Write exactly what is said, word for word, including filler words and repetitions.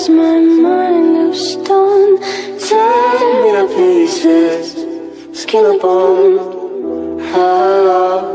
is my mind of stone? Tear me to pieces, skin and bone. Hello.